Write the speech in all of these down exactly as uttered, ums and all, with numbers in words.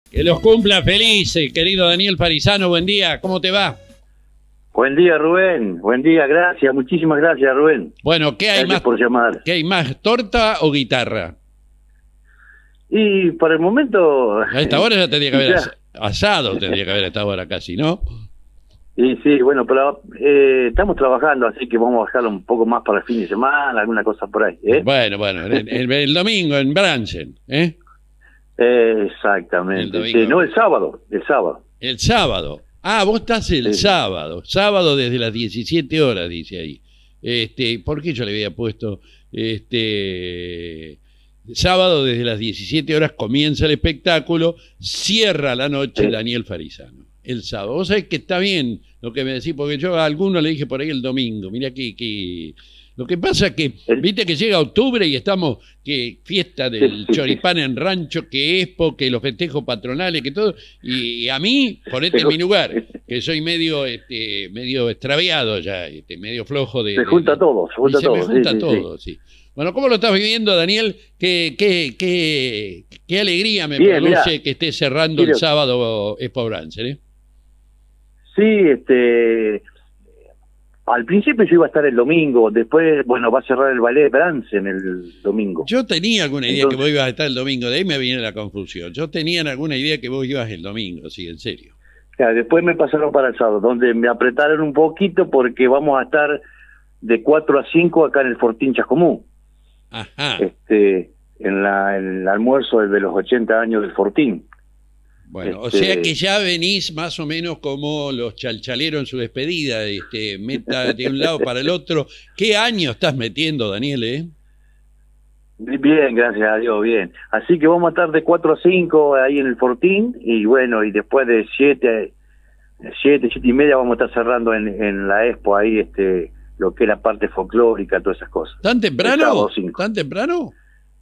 Que los cumpla felices, querido Daniel Farisano. Buen día, ¿cómo te va? Buen día, Rubén. Buen día, gracias. Muchísimas gracias, Rubén. Bueno, ¿qué hay gracias más? por llamar. ¿Qué hay más, torta o guitarra? Y por el momento... A esta hora ya tendría que haber ya. as- asado, tendría que haber a esta hora casi, ¿no? Y sí, bueno, pero eh, estamos trabajando, así que vamos a bajarlo un poco más para el fin de semana, alguna cosa por ahí, ¿eh? Bueno, bueno, el, el- el domingo en Branchen, ¿eh? Eh, El exactamente. domingo. Sí, no, el sábado, el sábado. El sábado. Ah, vos estás el Sí. sábado. Sábado desde las diecisiete horas, dice ahí. Este, ¿por qué yo le había puesto este sábado desde las diecisiete horas comienza el espectáculo, cierra la noche Sí. Daniel Farisano? El sábado. Vos sabés que está bien lo que me decís, porque yo a alguno le dije por ahí el domingo. Mirá que, que... Lo que pasa es que, El- viste que llega octubre y estamos, que fiesta del Sí, sí, choripán en rancho, que Expo, que los festejos patronales, que todo, y a mí, ponete en Se- mi lugar, que soy medio este, medio extraviado ya, este, medio flojo de... Se de- junta de- todo, se junta y se todo. me sí, junta sí, sí. todo, sí. Bueno, ¿cómo lo estás viviendo, Daniel? ¿Qué, qué, qué, qué alegría me Bien, produce mirá. que estés cerrando el Mira. sábado Expo Brancher, ¿eh? Sí, este... Al principio yo iba a estar el domingo, después, bueno, va a cerrar el ballet Bransen el domingo. Yo tenía alguna idea Entonces- que vos ibas a estar el domingo, de ahí me viene la confusión. Yo tenía alguna idea que vos ibas el domingo, sí, en serio. Claro, después me pasaron para el sábado, donde me apretaron un poquito porque vamos a estar de cuatro a cinco acá en el Fortín Chascomú, Ajá. este, en, la, en el almuerzo de los ochenta años del Fortín. Bueno, o este- sea que ya venís más o menos como los chalchaleros en su despedida, este, meta de un lado para el otro. ¿Qué año estás metiendo, Daniel, eh? Bien, gracias a Dios, bien. Así que vamos a estar de cuatro a cinco ahí en el Fortín y bueno, y después de siete, siete, siete y media vamos a estar cerrando en, en la Expo ahí, este, lo que es la parte folclórica, todas esas cosas. ¿Tan El temprano? sábado cinco. ¿Tan temprano?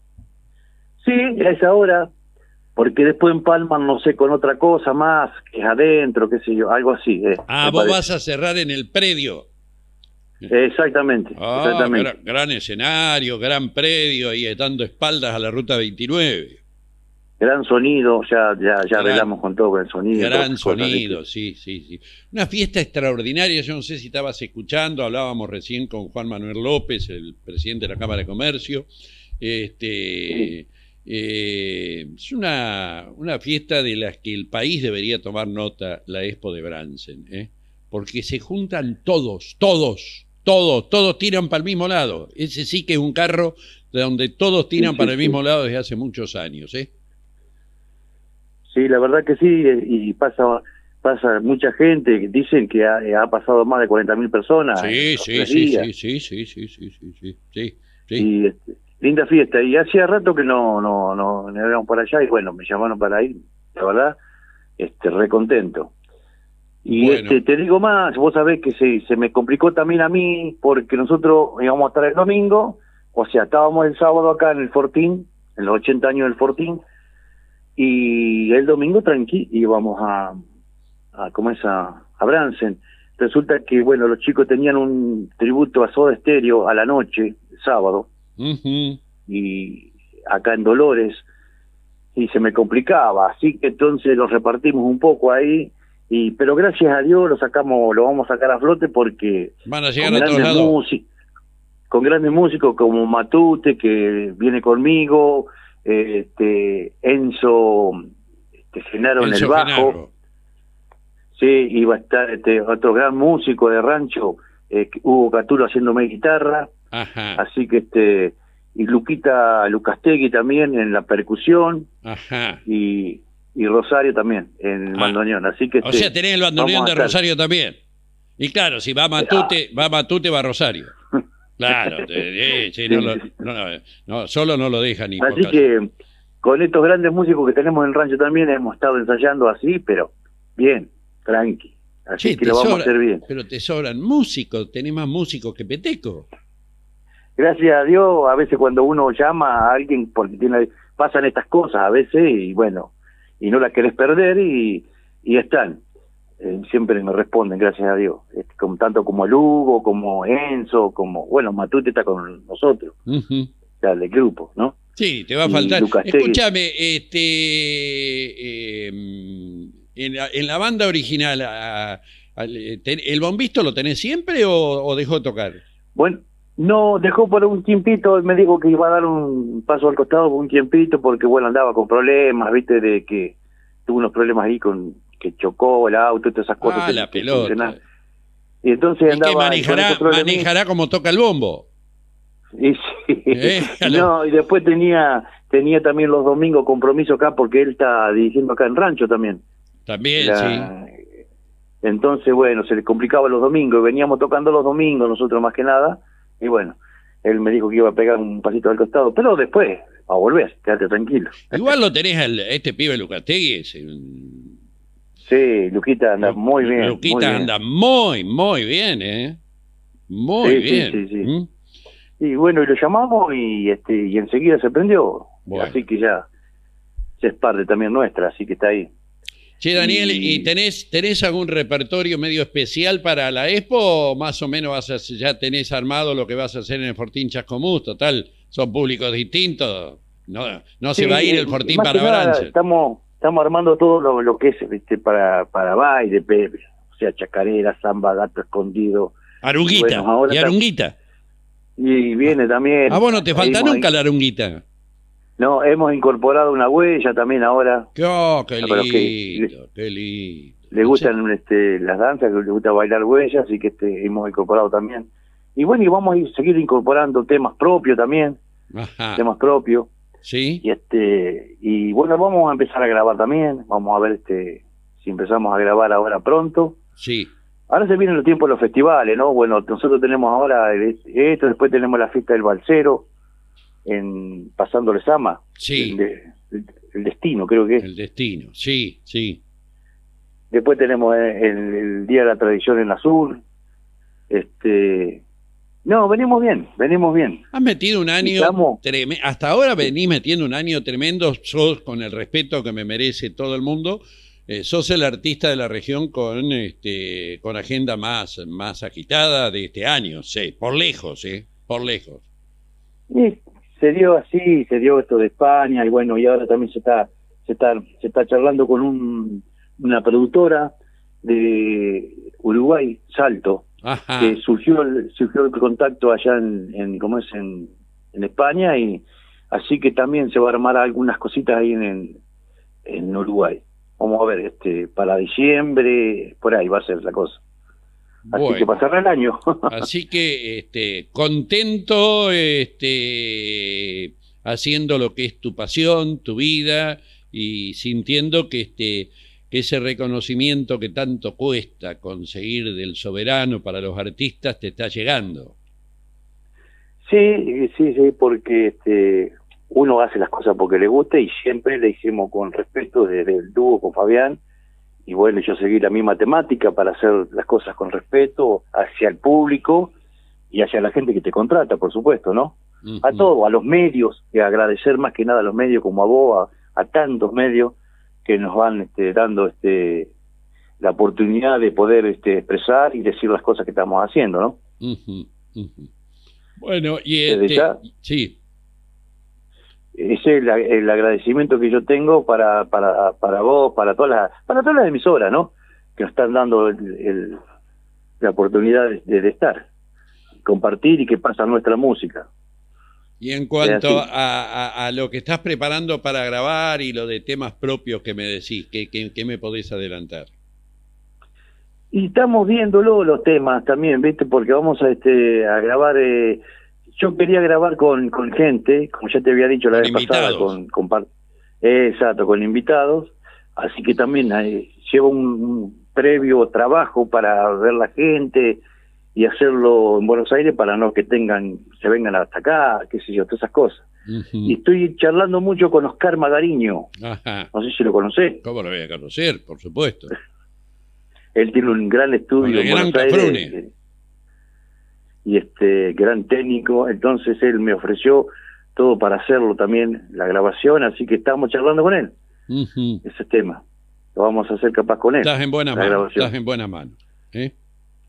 Sí, a esa hora, porque después empalman, no sé, con otra cosa más, que es adentro, qué sé yo, algo así. eh, Ah, me vos parece. vas a cerrar en el predio. Exactamente, Ah, exactamente. gran, gran escenario, gran predio, ahí dando espaldas a la ruta veintinueve. Gran sonido, ya ya ya Gran- arreglamos con todo con el sonido. todas Gran esas cosas, sonido, ¿viste? sí, sí, sí. Una fiesta extraordinaria, yo no sé si estabas escuchando, hablábamos recién con Juan Manuel López, el presidente de la Cámara de Comercio. Este, eh, es una, una fiesta de las que el país debería tomar nota, la Expo de Bransen, ¿eh? Porque se juntan todos, todos, todos, todos tiran para el mismo lado. Ese sí que es un carro de donde todos tiran Sí, sí, para el sí. mismo lado desde hace muchos años, ¿eh? Sí, la verdad que sí, y pasa pasa mucha gente, dicen que ha, ha pasado más de cuarenta mil personas. en Sí, los sí, tres sí, días. sí, sí, sí, sí, sí, sí, sí, sí, sí. Y este, linda fiesta, y hacía rato que no no no no íbamos para allá, y bueno, me llamaron para ir, la verdad, este re contento. Y Bueno. este, te digo más, vos sabés que se, se me complicó también a mí, porque nosotros íbamos a estar el domingo, o sea, estábamos el sábado acá en el Fortín, en los ochenta años del Fortín, y el domingo tranqui íbamos a, a ¿cómo es? A, a Bransen. Resulta que, bueno, los chicos tenían un tributo a Soda Stereo a la noche, el sábado, Ujú. y acá en Dolores, y se me complicaba, así que entonces los repartimos un poco ahí, y pero gracias a Dios lo sacamos, lo vamos a sacar a flote porque Van a llegar con a todos grandes, lados. músi- con grandes músicos como Matute, que viene conmigo, eh, este Enzo, este, Genaro en el Enzo bajo, Genaro. sí, iba a estar este otro gran músico de rancho, eh, Hugo Caturo haciéndome guitarra, Ajá, así que este y Luquita Lucastegui también en la percusión ajá. y, y Rosario también en el Ah. bandoneón, así que O este, sea, tenés el bandoneón vamos a de estar- Rosario también. Y claro, si va Matute, va Matute, va Rosario. Claro, eh, eh, sí, no, lo- no, no, no, solo no lo deja ni por así caso. que con estos grandes músicos que tenemos en el rancho también hemos estado ensayando así, pero bien, tranqui, así Che, que te lo vamos sobra- a hacer bien. Pero te sobran músicos, tenés más músicos que Peteco. Gracias a Dios, a veces cuando uno llama a alguien porque tiene pasan estas cosas a veces y bueno, y no las querés perder y, y están. Eh, siempre me responden, gracias a Dios. Este, como, tanto como el Hugo, como Enzo, como, bueno, Matute está con nosotros, Ujú. ya del grupo, ¿no? Sí, te va a y faltar. Lucastegui. Escúchame, este, eh, en, la, en la banda original, a- a- te- ¿el bombisto lo tenés siempre o, o dejó de tocar? Bueno, no, dejó por un tiempito, me dijo que iba a dar un paso al costado por un tiempito, porque bueno, andaba con problemas, viste, de que tuvo unos problemas ahí con que chocó el auto y todas esas cosas. Ah, que, la que pelota. funcionan. Y entonces ¿Y andaba que con manejará, esos problemitas. manejará como toca el bombo? Y sí. Eh, No, y después tenía tenía también los domingos compromiso acá, porque él está dirigiendo acá en Rancho también. También, La- Entonces, bueno, se le complicaba los domingos, veníamos tocando los domingos nosotros más que nada, y bueno, él me dijo que iba a pegar un pasito al costado, pero después, a volver, quédate tranquilo. sí. Igual lo tenés al, a este pibe Lucastegui, es un- Sí, Luquita anda muy bien. Luquita muy bien. anda muy, muy bien, ¿eh? Muy Sí, sí, bien. sí, sí. ¿Mm? Y bueno, y lo llamamos y este y enseguida se prendió, Bueno. así que ya, ya es parte también nuestra, así que está ahí. Che, Daniel, Y- ¿y tenés, tenés algún repertorio medio especial para la Expo o más o menos vas a, ya tenés armado lo que vas a hacer en el Fortín Chascomús? Total, son públicos distintos. No, no se Sí, va a ir el eh, Fortín más para que nada, Branche. Estamos, estamos armando todo lo, lo que es ¿viste? para para baile, pe- o sea, chacarera, samba, gato escondido. Arunguita, Bueno, ahora y está- Arunguita. Y viene también. Ah, vos no te falta Hemos- nunca la Arunguita. No, hemos incorporado una huella también ahora. Qué, oh, qué Ah, pero que- lindo, qué lindo. Le gustan este, las danzas, le gusta bailar huellas, así que este, hemos incorporado también. Y bueno, y vamos a ir, seguir incorporando temas propios también, Ajá, temas propios. sí, Y este y bueno, vamos a empezar a grabar también. Vamos a ver este si empezamos a grabar ahora pronto. sí. Ahora se vienen los tiempos de los festivales, ¿no? Bueno, nosotros tenemos ahora el- esto, después tenemos la fiesta del Balsero, en Pasándole Sama. Sí. El, de- el- el destino, creo que es. El destino, sí, sí. Después tenemos el, el Día de la Tradición en Azul. Este, no, venimos bien, venimos bien. Has metido un año Estamos- tremendo. Hasta ahora venís metiendo un año tremendo. Sos, con el respeto que me merece todo el mundo, eh, sos el artista de la región con este con agenda más, más agitada de este año, sí, por lejos, ¿eh? Por lejos. Y se dio así, se dio esto de España, y bueno, y ahora también se está, se está, se está charlando con un, una productora de Uruguay, Salto, Ajá. que surgió el, surgió el contacto allá en, en ¿cómo es? En, en España, y así que también se va a armar algunas cositas ahí en, en, en Uruguay. Vamos a ver, este, para diciembre, por ahí va a ser la cosa. Así Bueno. que pasará el año. Así que este, contento este, haciendo lo que es tu pasión, tu vida y sintiendo que, este, que ese reconocimiento que tanto cuesta conseguir del soberano para los artistas te está llegando. Sí, sí, sí, porque este, uno hace las cosas porque le gusta y siempre le hicimos con respeto desde el dúo con Fabián. Y bueno, yo seguí la misma temática para hacer las cosas con respeto hacia el público y hacia la gente que te contrata, por supuesto, ¿no? Uh-huh. A todo, a los medios, y agradecer más que nada a los medios como a vos, a, a tantos medios que nos van este, dando este la oportunidad de poder este, expresar y decir las cosas que estamos haciendo, ¿no? Uh-huh. Uh-huh. Bueno, y Desde este, ya. sí. Ese es el, el agradecimiento que yo tengo para para para vos, para todas las para todas las emisoras, ¿no? Que nos están dando el, el, la oportunidad de, de estar, compartir y que pasa nuestra música. Y en cuanto Es así. a, a, a lo que estás preparando para grabar y lo de temas propios que me decís, ¿qué, qué, qué me podés adelantar? Y estamos viéndolo los temas también, ¿viste? Porque vamos a este a grabar. Eh, yo quería grabar con, con gente, como ya te había dicho la Con vez pasada, invitados. con, con par- eh, exacto, con invitados. Así que también eh, llevo un, un previo trabajo para ver la gente y hacerlo en Buenos Aires para no que tengan, se vengan hasta acá, qué sé yo, todas esas cosas. Uh-huh. Y estoy charlando mucho con Oscar Magariño, Ajá. no sé si lo conocés. ¿Cómo lo voy a conocer? Por supuesto. Él tiene un gran estudio Con el en gran Buenos Aires, Cafrune. eh, y este gran técnico, entonces él me ofreció todo para hacerlo también, la grabación, así que estamos charlando con él, Uh-huh. ese tema, lo vamos a hacer capaz con él. Estás en buena la mano, grabación. estás en buena mano. ¿eh?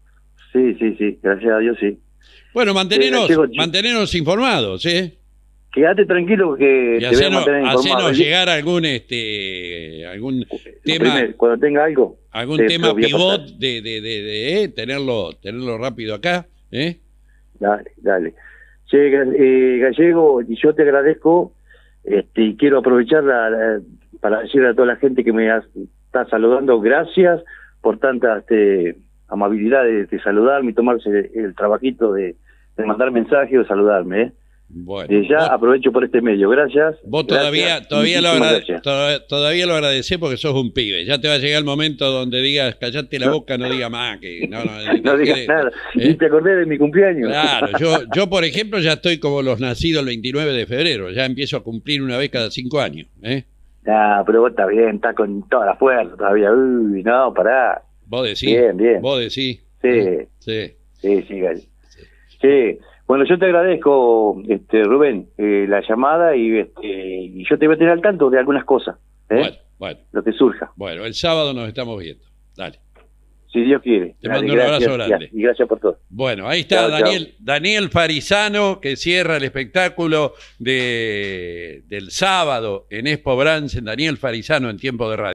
Sí, sí, sí, gracias a Dios sí. Bueno, mantenenos, Eh, gallego, yo- mantenenos informados, ¿eh? quédate tranquilo que Y te voy a hacenos, mantener informado. hacenos llegar algún este algún tema, Primero, cuando tenga algo, algún te- te tema lo voy a pivot pasar. de, de, de, de, eh, tenerlo, tenerlo rápido acá, ¿eh? Dale, dale. Che, eh, Gallego, y yo te agradezco, este, y quiero aprovechar la- la- para decirle a toda la gente que me has- está saludando, gracias por tanta este, amabilidad de, de saludarme y tomarse el, el trabajito de, de mandar mensajes o saludarme, ¿eh? Bueno, Eh, ya vos, aprovecho por este medio, gracias. vos gracias, todavía, todavía, lo muchísimas agrade- gracias. to- todavía lo agradecés porque sos un pibe. Ya te va a llegar el momento donde digas, callate la No. boca, no diga más, que no, no, No dejé digas de- nada, ¿eh? y te acordé de mi cumpleaños. Claro, yo, yo por ejemplo ya estoy como los nacidos el veintinueve de febrero, ya empiezo a cumplir una vez cada cinco años, ¿eh? Ah, pero vos está bien, está con toda la fuerza todavía. Uy, no, pará. Vos decís, Bien, bien. vos decís. Sí. Sí. Sí, sí, Gal. Sí. Bueno, yo te agradezco, este, Rubén, eh, la llamada y, este, y yo te voy a tener al tanto de algunas cosas, ¿eh? Bueno, bueno, Lo que surja, bueno, el sábado nos estamos viendo. Đấy. si Dios quiere. Te Dale, mando un gracias, abrazo grande. Y gracias por todo. Bueno, ahí está Chao, Daniel, chao. Daniel Farisano, que cierra el espectáculo de, del sábado en Expo Brands, en Daniel Farisano en Tiempo de Radio.